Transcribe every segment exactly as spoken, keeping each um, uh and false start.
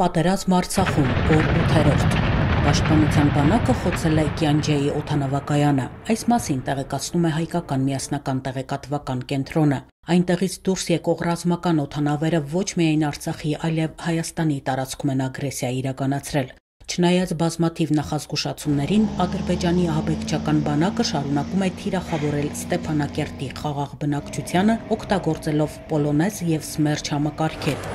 Պատերազմ Արցախում, օր ութերորդ Պաշտպանության բանակը խոցել է Կյանջեի օդանավակայանը։ Այս մասին տեղեկացնում է հայկական միասնական տեղեկատվական կենտրոնը։ Այնտեղից դուրս եկող ռազմական օդանավերը ոչ միայն Արցախի, այլև Հայաստանի տարածքում են ագրեսիա իրականացրել։ Չնայած բազմաթիվ նախազգուշացումներին, Ադրբեջանի ահաբեկչական բանակը շարունակում է թիրախավորել Ստեփանակերտի խաղաղ բնակչությանը, օգտագործելով պոլոնեզ և սմերջ համակարգեր։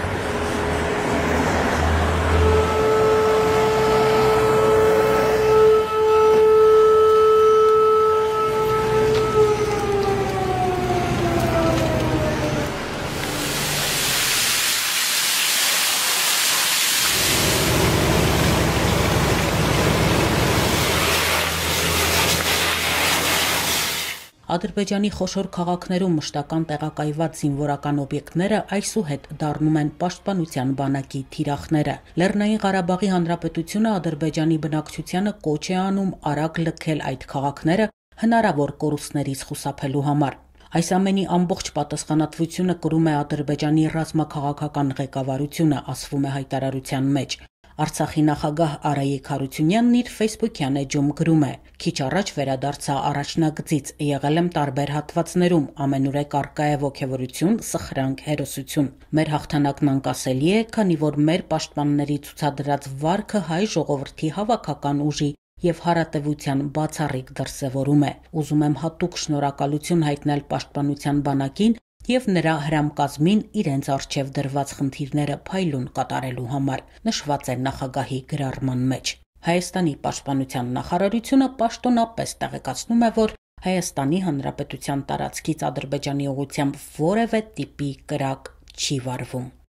Ադրբեջանի խոշոր քաղաքներում մշտական տեղակայված զինվորական օբյեկտները այսուհետ դառնում են Պաշտպանության բանակի թիրախները։ Լեռնային Ղարաբաղի Հանրապետությունը Ադրբեջանի բնակչությանը կոչ է անում արագ լքել այդ քաղաքները հնարավոր կորուստներից խուսափելու համար։ Այս ամենի ամբողջ պատասխանատվությունը կրում է Ադրբեջանի ռազմաքաղաքական ղեկավարությունը, ասվում է հայտարարության մեջ։ Արցախի նախագահ Արայիկ Հարությունյանն իր ֆեյսբուքյան էջում գրում է. «Քիչ առաջ վերադարձա առաջնագծից, եղել եմ տարբեր հատվածներում, ամենուրեք առկա է ոգևորություն, սխրանք, հերոսություն։ Մեր հաղթանակն անկասելի է, քանի որ մեր պաշտպանների ցուցադրած վարքը հայ ժողովրդի հավաքական ուժի և հարատևության բացառիկ դրսևորում է։ Ուզում եմ հատուկ շնորհակալություն հայտնել Պաշտպանության բանակին և նրա հրամկազմին իրենց առջև դրված խնդիրները փայլուն կատարելու համար», նշված է նախագահի գրառման մեջ։ Հայաստանի պաշտպանության նախարարությունը պաշտոնապես տեղեկացնում է, որ Հայաստանի Հանրապետության տարածքից Ադրբեջանի ուղղությամբ որևէ տիպի կրակ չի վարվում։